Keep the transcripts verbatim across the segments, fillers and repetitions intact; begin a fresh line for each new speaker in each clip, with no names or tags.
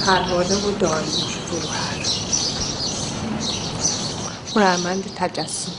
پروانه و داریوش فروهر، هنرمند تجسم.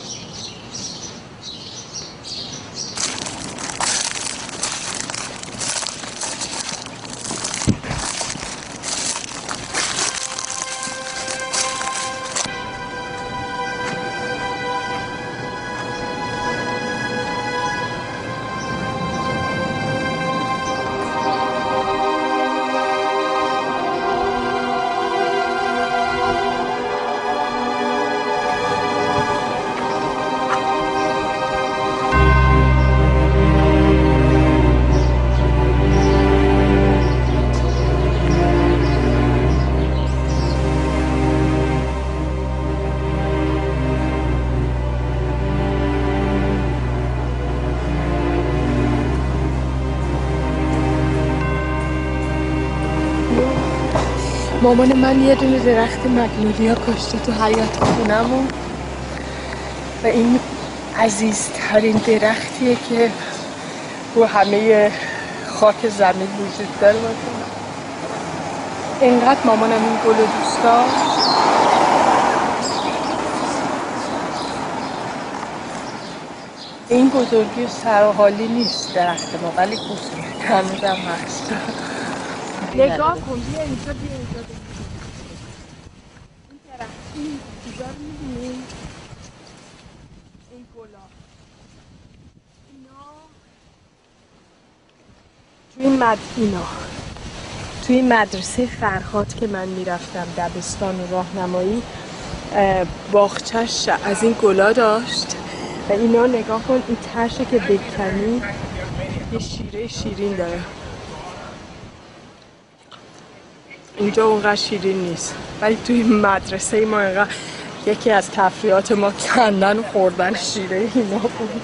مامان من یه دونه درخت مگنولیا کاشته تو حیاط خونمون و این عزیزترین درختیه که رو همه خاک زمین وجود داره. اینقدر مامانم این گل رو دوست داشت. این بزرگی و سرحالی نیست درخت ما، ولی بزرگ هنوزم هست. نگاه کن، بیا اینجا، بیا اینجا. این درخت، این چیزا رو می‌بینی؟ این گلا اینا توی مد اینا توی مدرسه فرهاد که من میرفتم دبستان و راهنمایی، باغچه‌اش از این گلا داشت و اینا نگاه کن، این تشه که بکنی یه شیره شیرین داره. اینجا اونقدر شیرین نیست، ولی توی مدرسه ما اینقدر یکی از تفریحات ما کندن و خوردن شیره اینا بود.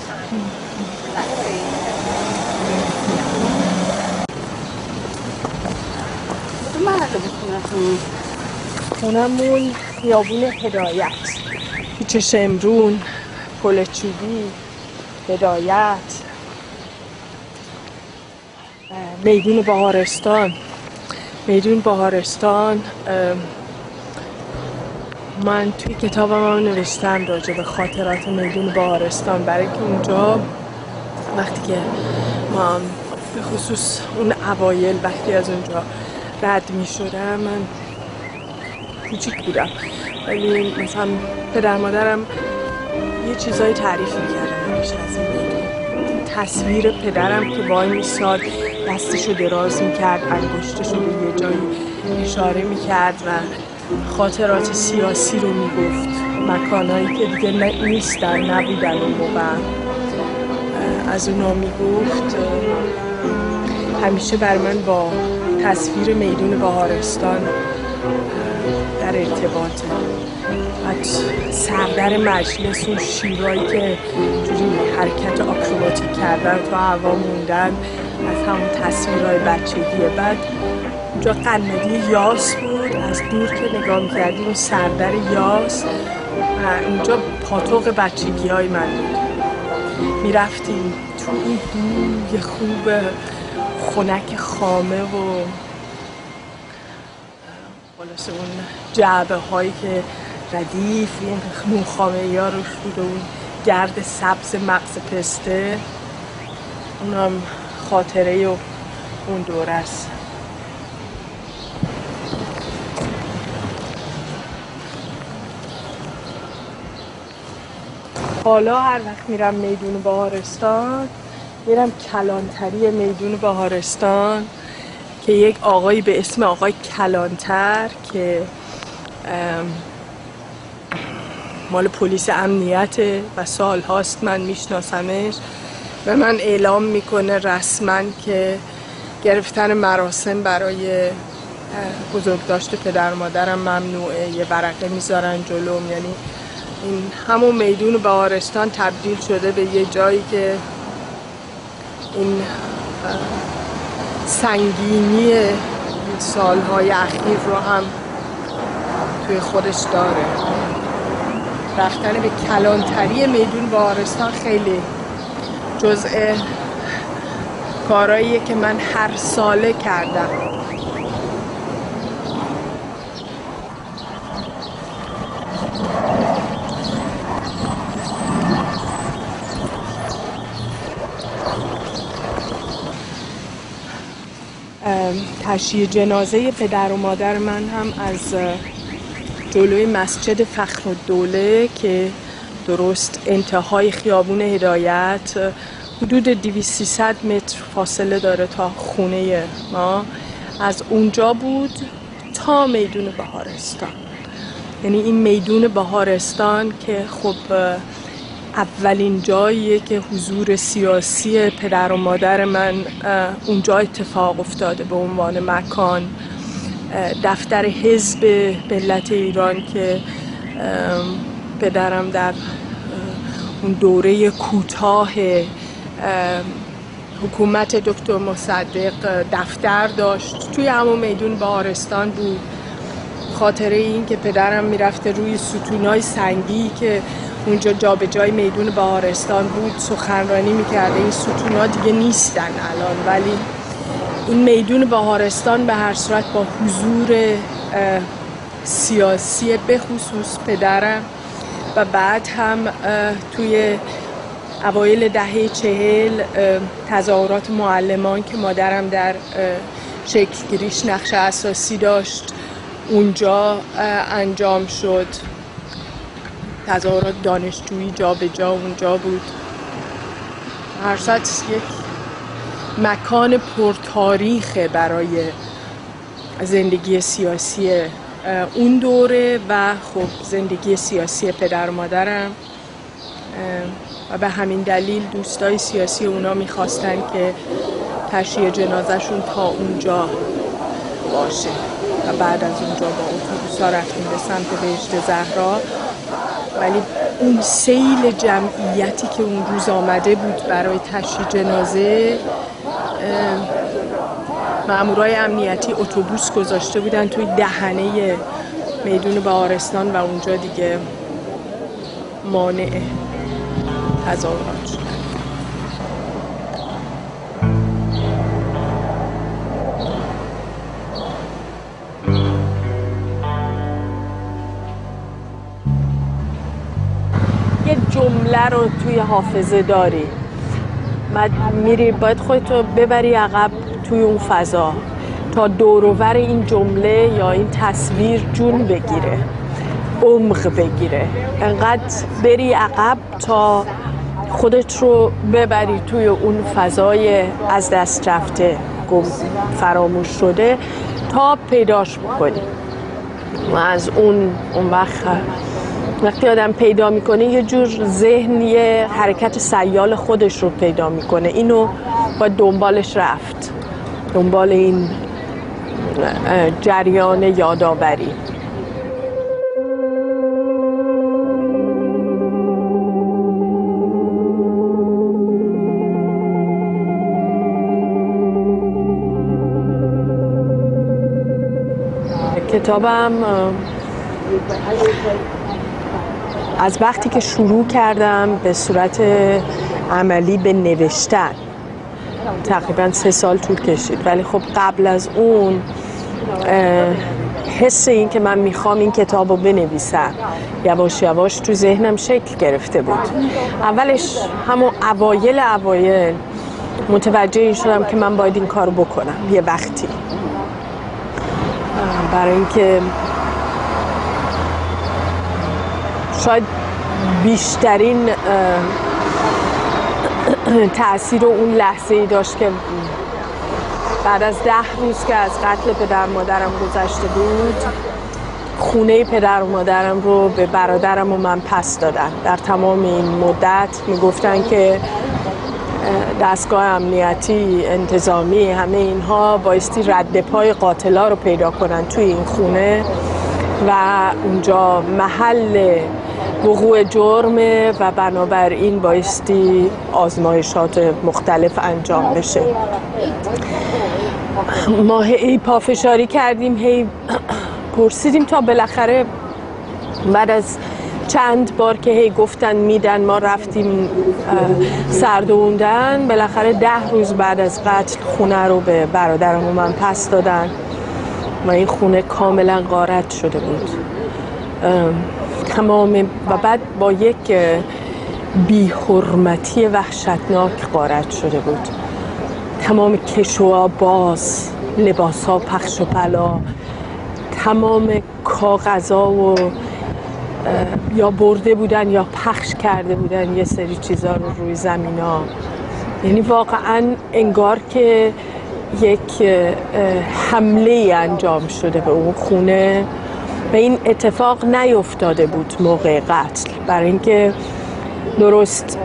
تو مرده بکنم
خونمون خیابون هدایت، کوچه شمرون، پل چوبی، هدایت، میدون بهارستان. میدون بهارستان من توی کتابم هم نوشتم راجع به خاطرات میدون بهارستان، برای که اونجا وقتی که ما به خصوص اون اوایل وقتی از اونجا رد می شدم، من کوچیک بودم ولی مثلا پدر مادرم یه چیزایی تعریف میکردن همیشه از این میدون. تصویر پدرم که وای میساد دستشو دراز میکرد، انگشتشو به یه جایی اشاره میکرد و خاطرات سیاسی رو میگفت، مکانایی که دیگه نیستن، نبودن اون موقع، از اونا میگفت. همیشه بر من با تصویر میدون بهارستان در ارتباطه. سردر مجلس، اون شیرایی که جوری حرکت آکروباتیک کردن تو هوا موندن، از همون تصویرهای بچگیه. بعد اونجا قنادی یاس بود، از دور که نگاه میکردیم اون سردر یاس، اونجا پاتوق بچگی های من بود. میرفتیم تو این بوی خوب خنک خامه و خلاصه اون جعبه هایی که ردیف این نون خامه ها روش بود و اون گرد سبز مغز پسته، اونم خاطره و اون دوره است. حالا هر وقت میرم میدون بهارستان، میرم کلانتری میدون بهارستان که یک آقایی به اسم آقای کلانتر که مال پلیس امنیته و سال هاست من میشناسمش و من اعلام میکنه رسما که گرفتن مراسم برای بزرگداشت پدر مادرم ممنوعه. یه ورقه میذارن جلوم، یعنی این همون میدون بهارستان تبدیل شده به یه جایی که این سنگینی سالهای اخیر رو هم توی خودش داره. رفتن به کلانتری میدون بهارستان خیلی جزء کاراییه که من هر ساله کردم. تشییع جنازه پدر و مادر من هم از جلوی مسجد فخرالدوله که درست انتهای خیابون هدایت حدود دویست سیصد متر فاصله داره تا خونه ما، از اونجا بود تا میدون بهارستان. یعنی این میدون بهارستان که خب اولین جاییه که حضور سیاسی پدر و مادر من اونجا اتفاق افتاده به عنوان مکان. دفتر حزب ملت ایران که پدرم در اون دوره کوتاه حکومت دکتر مصدق دفتر داشت، توی همون میدون بهارستان بود. خاطره این که پدرم میرفته روی ستونای سنگی که اونجا جا به جای میدون بهارستان بود سخنرانی میکرده. این ستونا دیگه نیستن الان، ولی این میدون بهارستان به هر صورت با حضور سیاسی به خصوص پدرم و بعد هم توی اوایل دهه چهل تظاهرات معلمان که مادرم در شکلگیریش نقش اساسی داشت اونجا انجام شد. تظاهرات دانشجویی جا به جا اونجا بود. هر صورت یک مکان پرتاریخه برای زندگی سیاسی اون دوره و خب زندگی سیاسی پدر و مادرم، و به همین دلیل دوستای سیاسی اونا میخواستن که تشییع جنازهشون تا اونجا باشه و بعد از اونجا با اتوبوس‌ها رفتیم به سمت بهشت زهرا. ولی اون سیل جمعیتی که اون روز آمده بود برای تشییع جنازه، مامورای امنیتی اتوبوس گذاشته بودن توی دهنه میدون بهارستان و اونجا دیگه مانع تظاهرات شد. یه جمله رو توی حافظه داری، بعد میری باید خودتو ببری عقب توی اون فضا تا دور و بر این جمله یا این تصویر جون بگیره، عمق بگیره. انقدر بری عقب تا خودت رو ببری توی اون فضای از دست رفته، گم فراموش شده تا پیداش بکنی. و از اون اون وقت وقتی آدم پیدا میکنه یه جور ذهن یه حرکت سیال خودش رو پیدا میکنه. اینو باید دنبالش رفت، دنبال این جریان یادآوری. کتابم از وقتی که شروع کردم به صورت عملی به نوشتن تقریبا سه سال طول کشید، ولی خب قبل از اون حس این که من میخوام این کتاب رو بنویسم یواش یواش تو ذهنم شکل گرفته بود. اولش همون اوایل اوایل متوجه این شدم که من باید این کارو بکنم یه وقتی، برای اینکه شاید بیشترین تأثیر اون لحظه ای داشت که بعد از ده روز که از قتل پدر مادرم گذشته بود، خونه پدر و مادرم رو به برادرم و من پس دادن. در تمام این مدت میگفتن که دستگاه امنیتی، انتظامی، همه اینها بایستی رد پای قاتلا رو پیدا کنن توی این خونه و اونجا محل وقوع جرمه و بنابراین بایستی آزمایشات مختلف انجام بشه. ما هی پافشاری کردیم، هی پرسیدیم تا بالاخره بعد از چند بار که هی گفتن میدن، ما رفتیم سردوندن، بالاخره ده روز بعد از قتل خونه رو به برادرم و من پس دادن و این خونه کاملا غارت شده بود تمام، و بعد با یک بی‌حرمتی وحشتناک غارت شده بود. تمام کشوها باز لباس ها پخش و پلا، تمام کاغذها و یا برده بودن یا پخش کرده بودن یه سری چیزا رو روی زمین ها. یعنی واقعا انگار که یک حمله انجام شده به اون خونه و این اتفاق نیفتاده بود موقع قتل، برای اینکه درست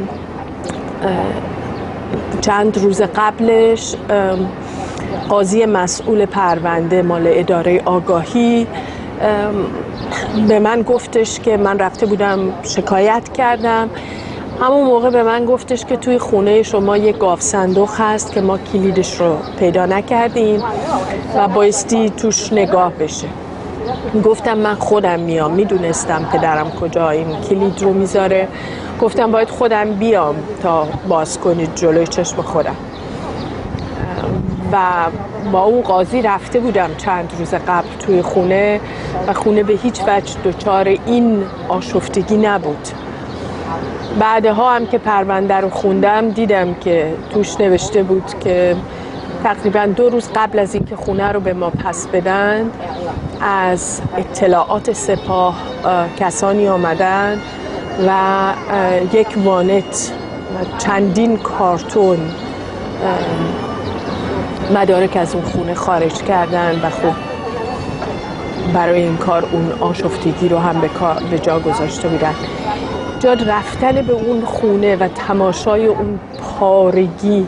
چند روز قبلش قاضی مسئول پرونده مال اداره آگاهی به من گفتش که من رفته بودم شکایت کردم. همون موقع به من گفتش که توی خونه شما یک گاو صندوق هست که ما کلیدش رو پیدا نکردیم و بایستی توش نگاه بشه. گفتم من خودم میام، میدونستم پدرم کجا این کلید رو میذاره. گفتم باید خودم بیام تا باز کنید جلوی چشم خودم. و با اون قاضی رفته بودم چند روز قبل توی خونه و خونه به هیچ وجه دچار این آشفتگی نبود. بعدها هم که پرونده رو خوندم دیدم که توش نوشته بود که تقریبا دو روز قبل از اینکه خونه رو به ما پس بدن از اطلاعات سپاه کسانی آمدن و یک وانت چندین کارتون مدارک از اون خونه خارج کردن و خب برای این کار اون آشفتگی رو هم به جا گذاشته بودن. جا رفتن به اون خونه و تماشای اون پارگی،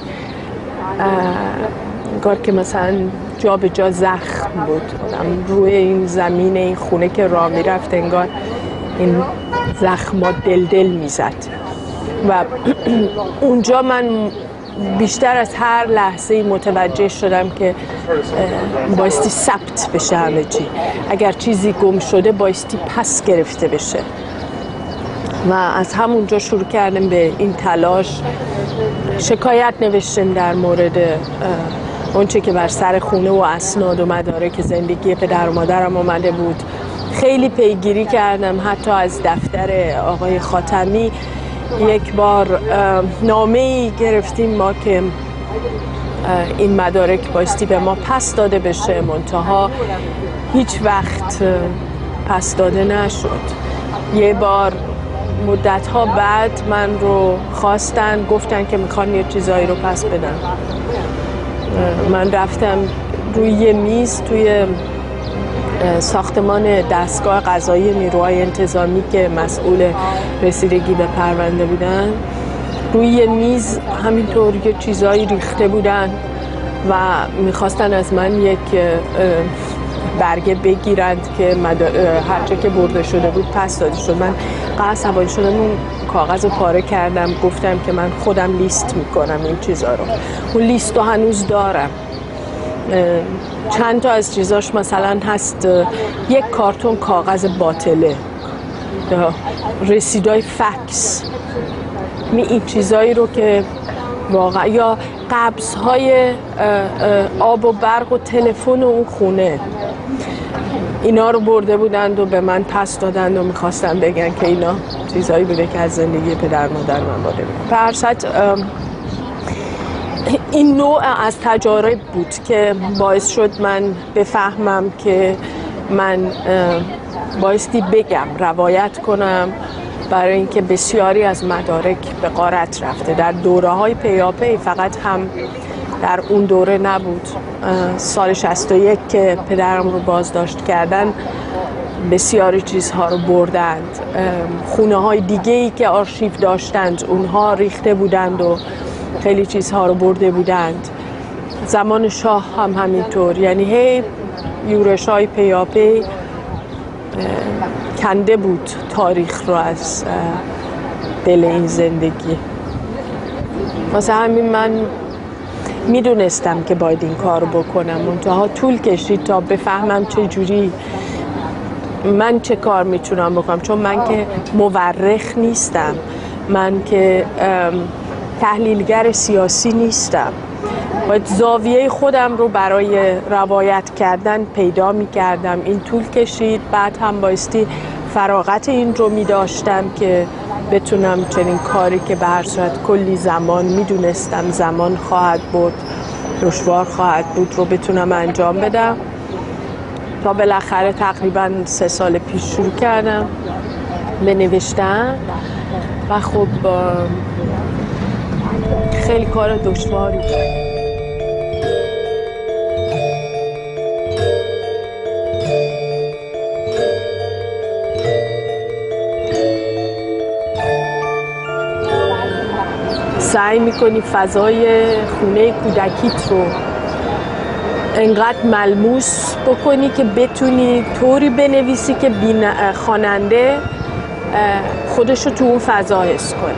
انگار که مثلا جا به جا زخم بود. روی این زمین این خونه که راه میرفت انگار این زخما دل دل میزد و اونجا من بیشتر از هر لحظه متوجه شدم که بایستی ثبت بشه همه چی. اگر چیزی گم شده بایستی پس گرفته بشه و از همونجا شروع کردم به این تلاش. شکایت نوشتم در مورد اونچه که بر سر خونه و اسناد و مدارک زندگی پدر و مادرم آمده بود. خیلی پیگیری کردم، حتی از دفتر آقای خاتمی یک بار نامه‌ای گرفتیم ما که این مدارک بایستی به ما پس داده بشه، منتها هیچ وقت پس داده نشد. یه بار مدت‌ها بعد من رو خواستن، گفتن که میخوان یه چیزایی رو پس بدن. من رفتم روی یه میز توی ساختمان دستگاه قضایی نیروهای انتظامی که مسئول رسیدگی به پرونده بودن، روی یه میز همینطور یه چیزایی ریخته بودن و میخواستن از من یک برگه بگیرند که هرچه که برده شده بود پس داده شد. من قصد حوالی شدم اون کاغذ رو پاره کردم، گفتم که من خودم لیست میکنم این چیزا رو. اون لیست رو هنوز دارم. چند تا از چیزاش مثلا هست یک کارتون کاغذ باطله، رسیدای فکس، این چیزایی رو که واقعا، یا قبض‌های آب و برق و تلفن و اون خونه، اینا رو برده بودند و به من پس دادند و میخواستن بگن که اینا چیزایی بوده که از زندگی پدر مادر من بوده. به هر صورت این نوع از تجارب بود که باعث شد من بفهمم که من بایستی بگم، روایت کنم، برای اینکه بسیاری از مدارک به غارت رفته در دوره‌های پیاپی. فقط هم در اون دوره نبود. سال شصت و یک که پدرم رو بازداشت کردن بسیاری چیزها رو بردند. خونه های دیگه‌ای که آرشیو داشتند اونها ریخته بودند و خیلی چیزها رو برده بودند. زمان شاه هم همینطور. یعنی هی یورش های پیاپی کنده بود تاریخ رو از دل این زندگی. واسه همین من میدونستم که باید این کار رو بکنم، منتها طول کشید تا بفهمم چه جوری من چه کار میتونم بکنم، چون من که مورخ نیستم، من که تحلیلگر سیاسی نیستم. باید زاویه خودم رو برای روایت کردن پیدا میکردم. این طول کشید. بعد هم بایستی فراغت این رو میداشتم که بتونم چنین کاری که به هر صورت کلی زمان میدونستم زمان خواهد برد دشوار خواهد بود رو بتونم انجام بدم. تا بالاخره تقریبا سه سال پیش شروع کردم به نوشتن و خب خیلی کار دشواری بود. سعی میکنی فضای خونه کودکیت رو انقدر ملموس بکنی که بتونی طوری بنویسی که خواننده خودش رو تو اون فضا حس کنه.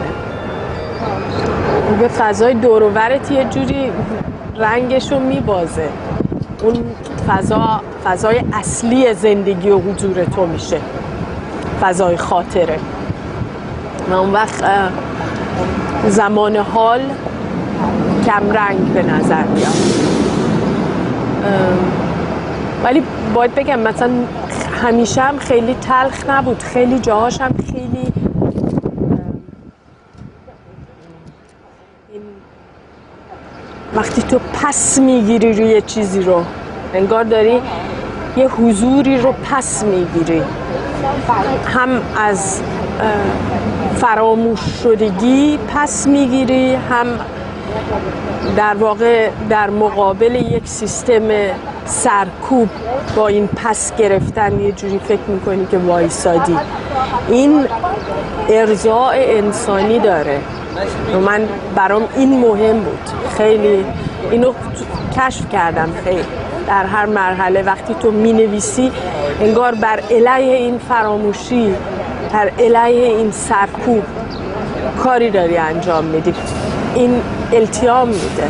به فضای دور و برت یه جوری رنگش رو میبازه. اون فضا فضای اصلی زندگی و حضور تو میشه، فضای خاطره. و اون وقت زمان حال کم رنگ به نظر میاد. ولی باید بگم مثلا همیشه هم خیلی تلخ نبود، خیلی جاهاش هم خیلی وقتی تو پس میگیری روی چیزی رو، انگار داری یه حضوری رو پس میگیری، هم از فراموش شدگی پس میگیری، هم در واقع در مقابل یک سیستم سرکوب با این پس گرفتن یه جوری فکر میکنی که وایسادی. این ارضاء انسانی داره و من برام این مهم بود. خیلی اینو کشف کردم. خیلی در هر مرحله وقتی تو مینویسی انگار بر علیه این فراموشی، بر علیه این سرکوب کاری داری انجام میدی. این التیام میده،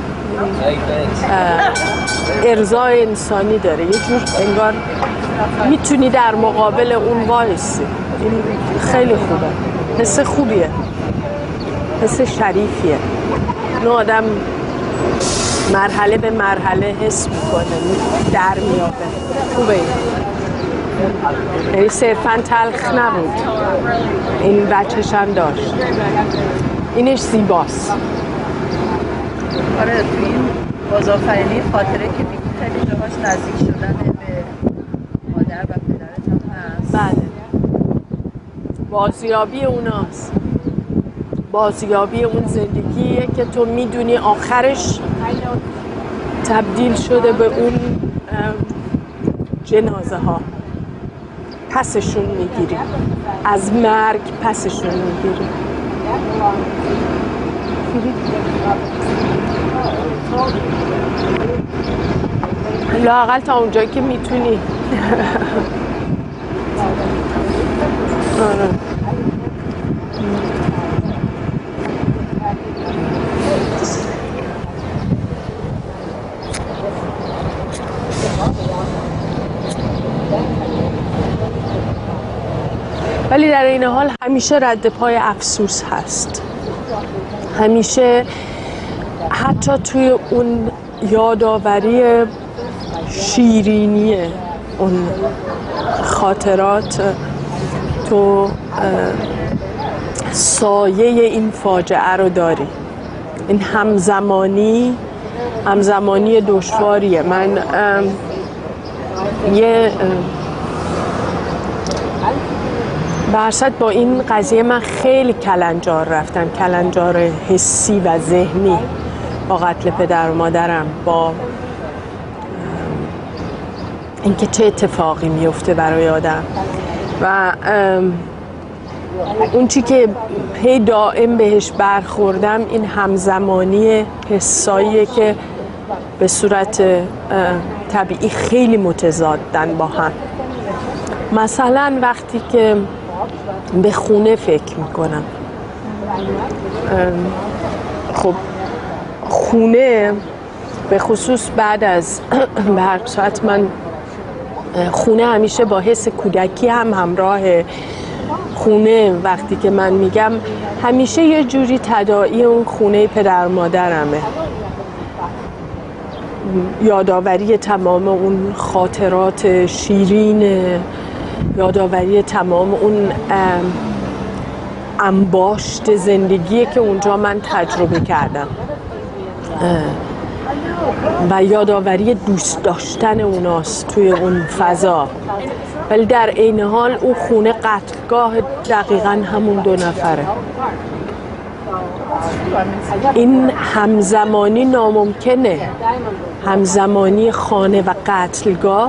ارضاء انسانی داره، یه جور انگار میتونی در مقابل اون وایسی. این خیلی خوبه، حس خوبیه، حس شریفیه. اون آدم مرحله به مرحله حس میکنه، در میابه. خوبه این، یعنی صرفاً تلخ نبود، این بچه‌ش هم داشت. اینش زیباست.
آره، تو این بازآفرینی خاطره که میگی خیلی جاهاش نزدیک شدن به مادر و پدرت هم هست.
بله، بازیابی اوناست، بازیابی اون زندگیه که تو میدونی آخرش تبدیل شده به اون جنازه ها. پسشون میگیری، از مرگ پسشون میگیری. لااقل تا اونجایی که میتونی. آره. ولی در این حال همیشه رد پای افسوس هست. همیشه حتی توی اون یادآوری شیرینی اون خاطرات تو سایه این فاجعه رو داری. این همزمانی همزمانی دشواریه. من یه برصد با این قضیه من خیلی کلنجار رفتم، کلنجار حسی و ذهنی، با قتل پدر و مادرم، با اینکه چه اتفاقی میفته برای آدم و اون چی که هی دائم بهش برخوردم این همزمانی حساییه که به صورت طبیعی خیلی متضادن با هم. مثلا وقتی که به خونه فکر میکنم، خب خونه به خصوص بعد از هر ساعت من خونه همیشه با حس کودکی هم همراه. خونه وقتی که من میگم همیشه یه جوری تداعی اون خونه پدر مادرمه، یادآوری تمام اون خاطرات شیرین، یادآوری تمام اون انباشت زندگی که اونجا من تجربه کردم. و یادآوری دوست داشتن اوناست توی اون فضا، ولی در عین حال اون خونه قتلگاه دقیقاً همون دو نفره. این همزمانی ناممکنه، همزمانی خانه و قتلگاه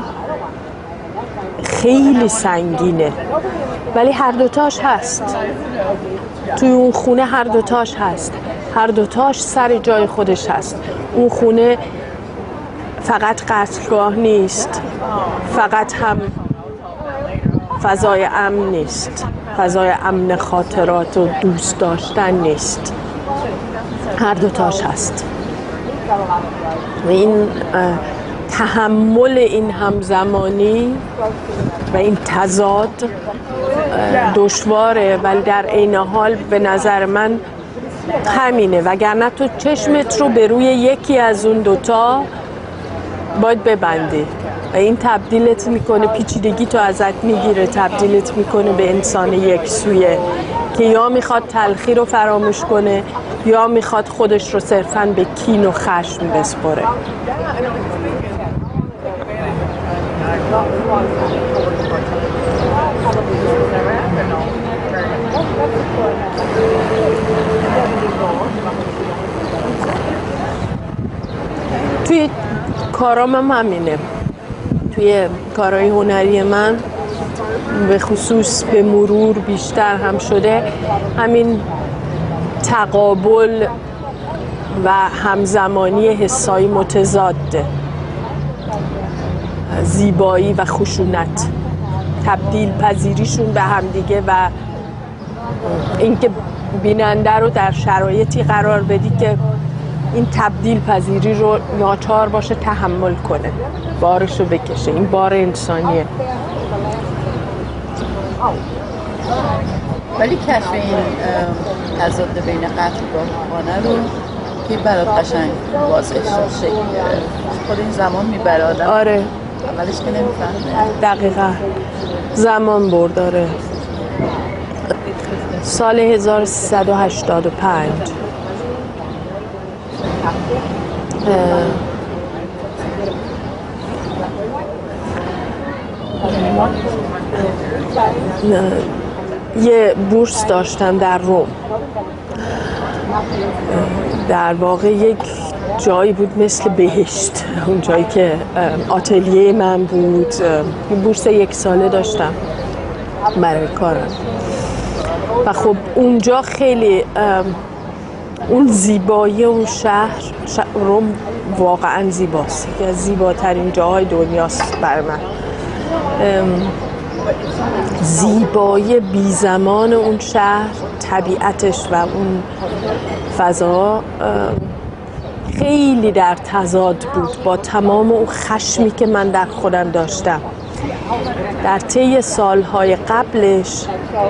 خیلی سنگینه، ولی هر دوتاش هست توی اون خونه، هر دوتاش هست، هر دوتاش سر جای خودش هست. اون خونه فقط قتلگاه نیست، فقط هم فضای امن نیست، فضای امن خاطرات و دوست داشتن نیست، هر دوتاش هست. و این تحمل این همزمانی و این تضاد دشواره، ولی در عین حال به نظر من همینه، وگرنه تو چشمت رو به روی یکی از اون دوتا باید ببندی و این تبدیلت میکنه، پیچیدگی تو ازت میگیره، تبدیلت میکنه به انسان یک سویه که یا میخواد تلخی رو فراموش کنه یا میخواد خودش رو صرفاً به کین و خشم بسپره. توی کارام هم همینه، توی کارهای هنری من به خصوص به مرور بیشتر هم شده همین تقابل و همزمانی حسای متضاده، زیبایی و خشونت، تبدیل پذیریشون به همدیگه و اینکه بیننده رو در شرایطی قرار بدی که این تبدیل پذیری رو ناچار باشه تحمل کنه، بارش رو بکشه. این بار انسانیه.
ولی کشف این تضاد بین قتلگاه و خانه رو که برات قشنگ واضح شکل گرفت، خود این زمان میبره آدم.
آره
اولش که نمیفهمه.
دقیقا زمان برد. آره سال هزار و سیصد و هشتاد و پنج یه بورس داشتم در روم، در واقع یک جایی بود مثل بهشت، اون جایی که آتلیه من بود. بورس یک ساله داشتم برای کارم و خب اونجا خیلی اون زیبایی اون شهر، روم واقعا زیباست، یکی از زیباترین جاهای دنیاست برای من. زیبایی بی زمان اون شهر، طبیعتش و اون فضا خیلی در تضاد بود با تمام اون خشمی که من در خودم داشتم. در طی سالهای قبلش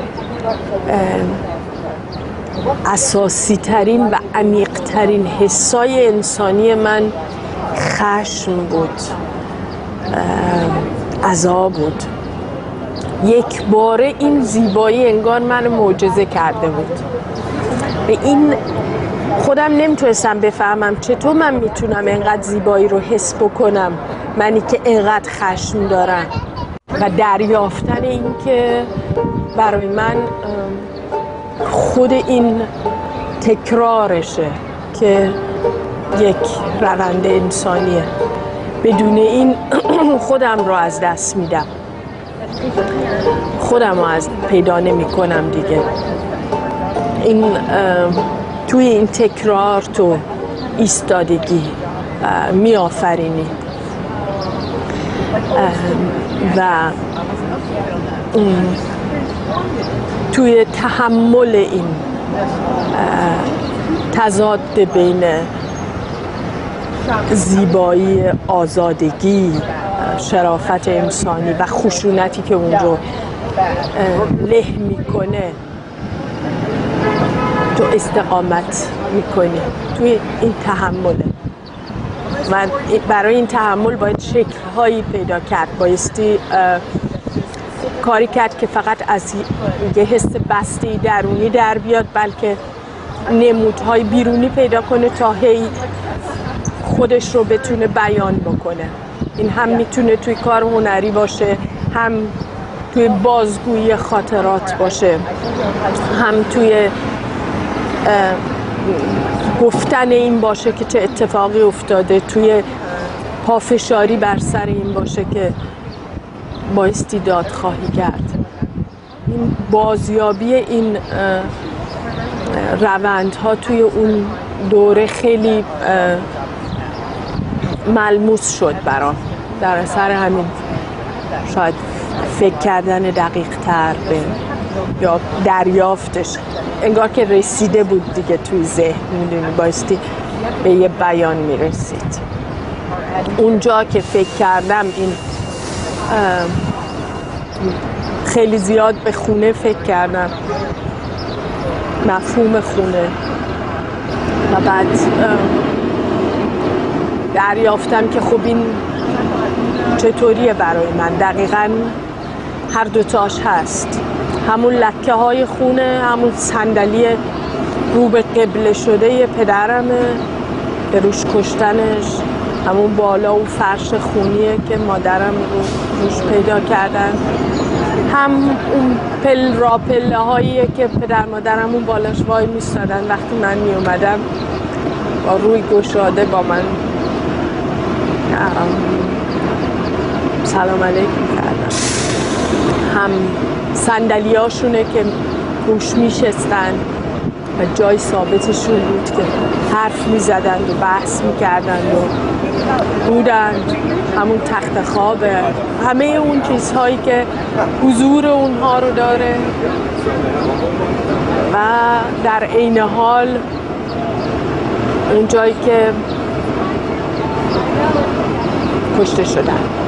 اساسی ترین و عمیق ترین حسای انسانی من خشم بود، عذاب بود. یک باره این زیبایی انگار من معجزه کرده بود. به این خودم نمیتونستم بفهمم چطور من میتونم اینقدر زیبایی رو حس بکنم، منی که اینقدر خشم دارم. و دریافتن این که برای من خود این تکرارشه که یک روند انسانیه، بدون این خودم رو از دست میدم، خودم رو از پیدا نمی کنم دیگه. این توی این تکرار تو ایستادگی می آفرینی و توی تحمل این تضاد بین زیبایی، آزادگی، شرافت انسانی و خشونتی که اون رو له میکنه، تو استقامت میکنی توی این تحمله. و برای این تحمل باید شکل‌هایی پیدا کرد، بایستی کاری کرد که فقط از یه حس بسته درونی در بیاد، بلکه نمودهای بیرونی پیدا کنه تا هی خودش رو بتونه بیان بکنه. این هم میتونه توی کار هنری باشه، هم توی بازگویی خاطرات باشه، هم توی گفتن این باشه که چه اتفاقی افتاده، توی پافشاری بر سر این باشه که بایستی دادخواهی کرد. این بازیابی این روندها توی اون دوره خیلی ملموس شد برام. در اثر همین شاید فکر کردن دقیق تر به یا دریافتش انگار که رسیده بود دیگه توی ذهن، میدونی بایستی به یه بیان میرسید. اونجا که فکر کردم این خیلی زیاد به خونه فکر کردم، مفهوم خونه، و بعد دریافتم که خب این چطوریه برای من. دقیقاً هر دوتاش هست، همون لکه های خونه، همون صندلی رو به قبله شده پدرمه به روش کشتنش، همون بالا و فرش خونیه که مادرم رو روش پیدا کردن، هم اون پل را پله هاییه که پدر مادرم اون بالاش وای میستادن وقتی من می اومدم با روی گشاده با من سلام علیکم کردن، هم صندلی هاشونه که روش میشستن و جای ثابتشون بود که حرف میزدند و بحث میکردند و بودند، همون تخت خوابه، همه اون چیزهایی که حضور اونها رو داره و در عین حال اون جایی که کشته شدن.